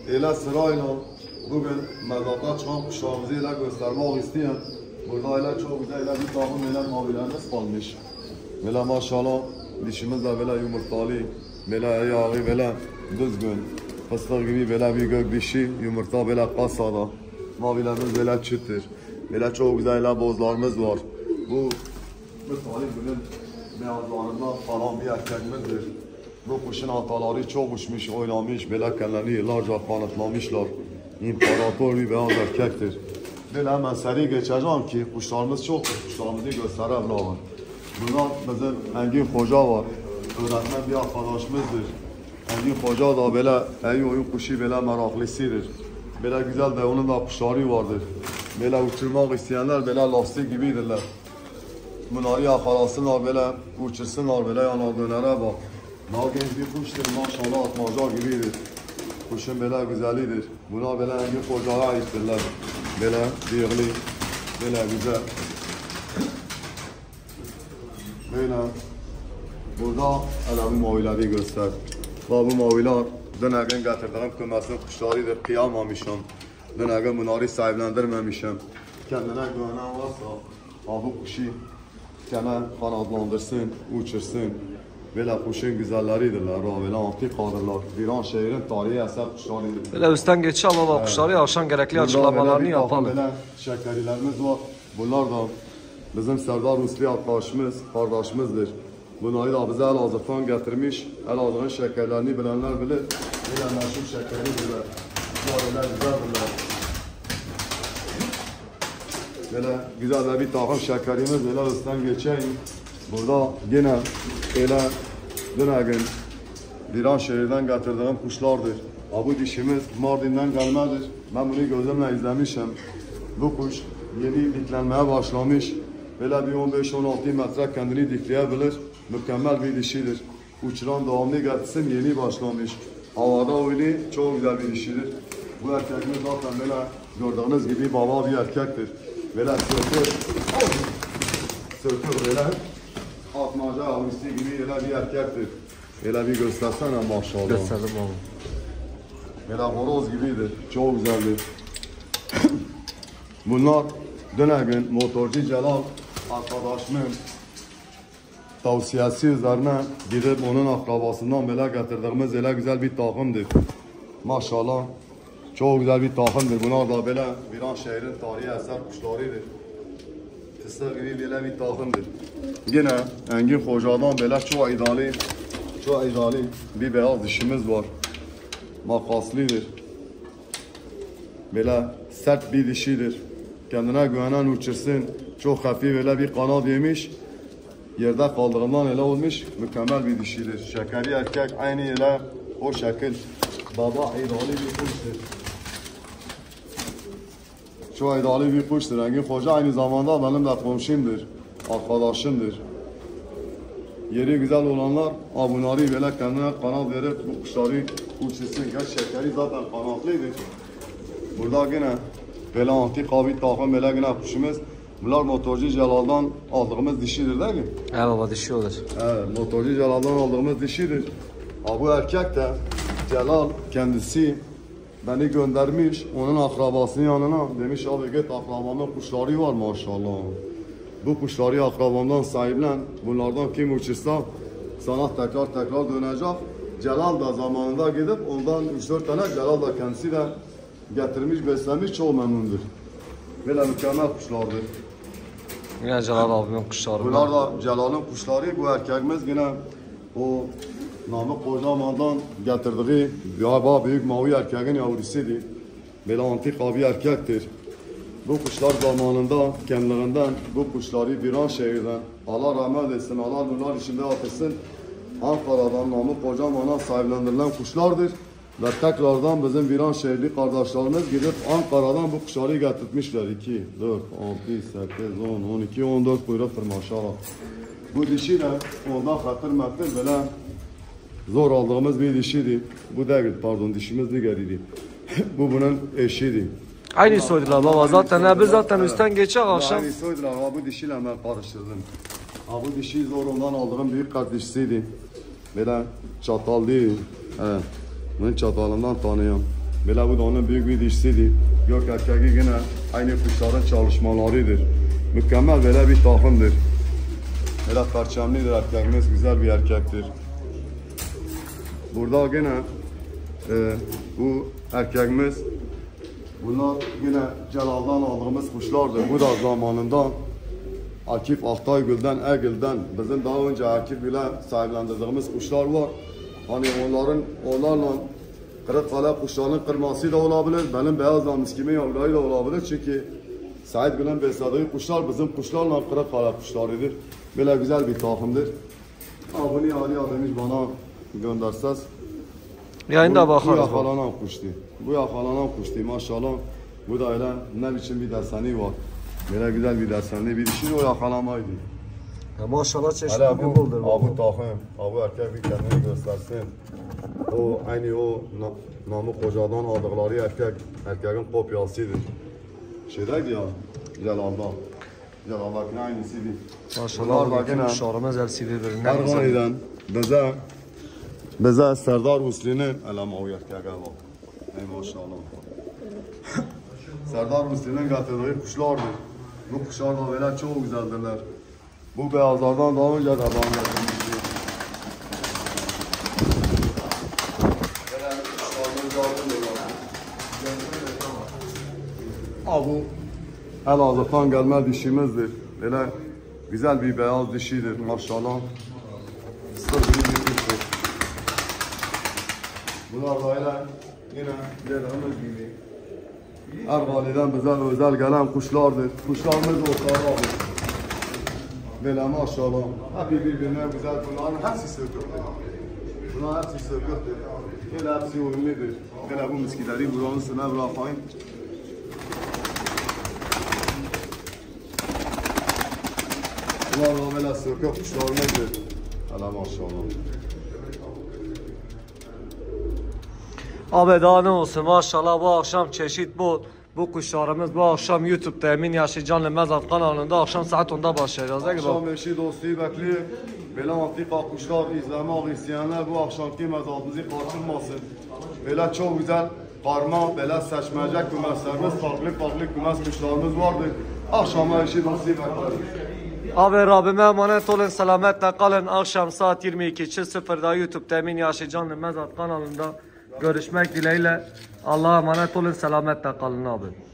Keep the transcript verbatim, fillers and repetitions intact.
Ele sırayla bugün mezarda çıkan kuşlarımızı ele göstermek isteyen burada ele çok güzel ele bir takım ele mavilerimiz kalmış. Böyle maşallah dişimiz de böyle yumurtalı, böyle ayağı böyle düzgün, fıstık gibi böyle bir gök dişi, yumurta böyle kasada. Mavilerimiz böyle çıtır. Böyle çok güzel ele bozlarımız var. Bu bu talih günün beyazlarında falan bir erkekimizdir. Bu kuşun ataları çok uçmuş, oynamış, böyle kendilerini yıllarca kanıtlamışlar. İmparator bir beyaz erkektir. Böyle hemen seri geçeceğim ki kuşlarımız çok, kuşlarımızı gösterelim. Burada bizim Engin Hoca var, öğretmen bir arkadaşımızdır. Engin Hoca da böyle en oyun kuşu böyle meraklısıdır. Böyle güzel de onun da kuşları vardır. Böyle uçurmak isteyenler böyle lastik gibidirler. Bunları yakalasınlar böyle, uçursunlar böyle yana dönere bak. Daha genç bir kuştur maşallah, atmaca gibidir. Kuşun böyle güzelidir. Buna böyle Engin Hoca'ya aittirler. Böyle değerli, böyle güzel. Böyle burada hele bu mavileri göster. Bak bu maviler dün gün getirdiğim kümesin kuşlarıdır, kıyamamışım. Dün gün bunları sahiplendirmemişim. Kendine güvenen varsa bu kuşu kendine kanatlandırsın, uçursun. Böyle kuşun güzelleridirler, böyle antik kalırlar. İran şehrin tarihi eser kuşlarıdır. Böyle üstten geçelim ama evet. Kuşları akşam gerekli açıklamalarını yapalım. Böyle şekerlerimiz var. Bunlar da bizim Serdar Rusli arkadaşımız, kardeşimizdir. Bunları da bize Elazığ'dan getirmiş. Elazığ'ın şekerlerini bilenler bilir. Böyle meşhur şekeridirler. Böyle güzeldirler. Böyle güzel de bir takım şekerimiz böyle üstten geçeyim. Burada yine böyle dün gün İran şehirden getirdiğim kuşlardır. Bu dişimiz Mardin'den gelmedir. Ben bunu gözümle izlemişim. Bu kuş yeni diklenmeye başlamış. Böyle bir on beş on altı metre kendini dikleyebilir. Mükemmel bir dişidir. Uçuran devamlı getirsin yeni başlamış. Havada oyunu çok güzel bir dişidir. Bu erkekimiz zaten böyle gördüğünüz gibi baba bir erkektir. Böyle sırtır, sırtır böyle atmaca avlusu gibi böyle bir erkektir. Böyle bir göstersene maşallah. Gösterdim oğlum. Böyle horoz gibidir. Çok güzeldir. Bunlar dün gün motorcu Celal arkadaşımın tavsiyesi üzerine gidip onun akrabasından böyle getirdiğimiz öyle güzel bir takımdır. Maşallah çok güzel bir takımdır. Bunlar da böyle İran şehrin tarihi eser kuşlarıdır. Fıstık gibi böyle bir takımdır. Yine Engin Hoca'dan böyle çok ideali, çok ideali bir beyaz dişimiz var. Makaslıdır. Böyle sert bir dişidir. Kendine güvenen uçursun. Çok hafif böyle bir kanat yemiş. Yerde kaldığından öyle olmuş. Mükemmel bir dişidir. Şekeri erkek aynı öyle o şekil. Baba ideali bir kuştur. Çok ideali bir kuştur. Engin Hoca aynı zamanda benim de komşumdur. Arkadaşımdır. Yeri güzel olanlar bunları böyle kendine kanat verip bu kuşları uçursun. Geç şekeri zaten kanatlıydır. Burada yine böyle antik bir takım böyle yine kuşumuz. Bunlar motorcu Celal'dan aldığımız dişidir değil mi? Evet baba dişi olur. Evet, motorcu Celal'dan aldığımız dişidir. Bu erkek de Celal kendisi beni göndermiş onun akrabasının yanına. Demiş abi git akrabamın kuşları var maşallah. Bu kuşları akrabamdan sahiplen. Bunlardan kim uçursa sana tekrar tekrar dönecek. Celal da zamanında gidip ondan üç dört tane Celal da kendisi de getirmiş, beslemiş, çok memnundur. Böyle mükemmel kuşlardır. Yine Celal abimin kuşları. Bunlar da Celal'ın kuşları. Bu erkekimiz yine o Namık Kocaman'dan getirdiği galiba büyük mavi erkeğin yavrusuydu. Böyle antik bir erkektir. Bu kuşlar zamanında kendilerinden bu kuşları İran şehirden Allah rahmet etsin, Allah bunlar içinde atırsın. Ankara'dan Namık Kocaman'a sahiplendirilen kuşlardır. Ve tekrardan bizim İran şehirli kardeşlerimiz gidip Ankara'dan bu kuşları getirtmişler. iki, dört, altı, sekiz, on, on iki, on dört kuyruktur maşallah. Bu dişi de ondan hatır mettir böyle zor aldığımız bir dişiydi. Bu değil pardon dişimiz diğeriydi. Bu bunun eşiydi. Aynı soydular baba zaten ne biz zaten evet. Üstten geçecek akşam. Aynı soydular ama bu dişiyle ben karıştırdım. Ha, bu dişi zor ondan aldığım büyük kardeşisiydi. Böyle çatal değil. Evet. Bunun çatalından tanıyorum. Böyle bu da onun büyük bir dişisidir. Gök erkeği yine aynı kuşların çalışmalarıdır. Mükemmel böyle bir takımdır. Böyle perçemlidir erkeğimiz, güzel bir erkektir. Burada yine e, bu erkeğimiz, bunlar yine Celal'dan aldığımız kuşlardır. Bu da zamanında Akif Aktaygül'den, Egil'den bizim daha önce Akif ile sahiplendirdiğimiz kuşlar var. Hani onların, onlarla Kırıkkale kuşlarının kırması da olabilir, benim beyaz namiskimi yavruları da olabilir. Çünkü Said Gül'ün beslediği kuşlar bizim kuşlarla Kırıkkale kuşlarıdır. Böyle güzel bir takımdır. Abone Ali demiş bana gönderseniz. Yayında Bu, bakarız. bu yakalanan kuştu. Bu yakalanan kuştu maşallah. Bu da öyle ne biçim bir deseni var. Böyle güzel bir desenli bir dişi o yakalamaydı. Ya maşallah çeşitli Hala bir bu, boldur. abu takım, abu erkek bir kendini göstersin. O aynı o na, Namık Hoca'dan aldıkları erkek, erkeğin kopyasıdır. Şeydeydi ya, Celal'da. Celal'dakinin aynısıydı. Maşallah Bunlar da bütün gene kuşlarımız hepsi birbirinden güzel. Ergani'den bize, bize Serdar Hüsnü'nün, elama o erkeğe bak. Ey maşallah. Serdar Hüsnü'nün getirdiği kuşlardır. Bu kuşlar da böyle çok güzeldirler. Bu beyazlardan daha önce de bana getirmişti. Ha bu Elazığ'dan gelme dişimizdir. Böyle güzel bir beyaz dişidir maşallah. Sıfır bir kuştur. Bunlar da öyle yine dediğimiz gibi Ergani'den bize özel gelen kuşlardır. Kuşlarımız ortalardır. Böyle maşallah. Hepsi birbirine güzel. Bunların hepsi söküktür. Bunlar hepsi söküktür. Böyle hepsi uyumludur. Böyle bu miskileri buranın üstüne bırakayım. Bunlar da böyle sökük kuşlarımızdır. Hele maşallah. Abi daha ne olsun maşallah bu akşam çeşit bol. Bu kuşlarımız bu akşam YouTube'da Emin Yaşı Canlı Mezat kanalında akşam saat onda başlayacağız. Değil mi? Akşam eşi dostu bekliyor. Böyle antika kuşlar izlemek isteyenler bu akşamki mezatımızı kaçırmasın. Böyle çok güzel karma, böyle seçmece kümeslerimiz, farklı farklı kümes kuşlarımız vardır. Akşama eşi dostu bekleriz. Abi Rabbime emanet olun, selametle kalın. Akşam saat yirmi iki sıfırda YouTube'da Emin Yaşı Canlı Mezat kanalında görüşmek dileğiyle. Allah'a emanet olun, selametle kalın abi.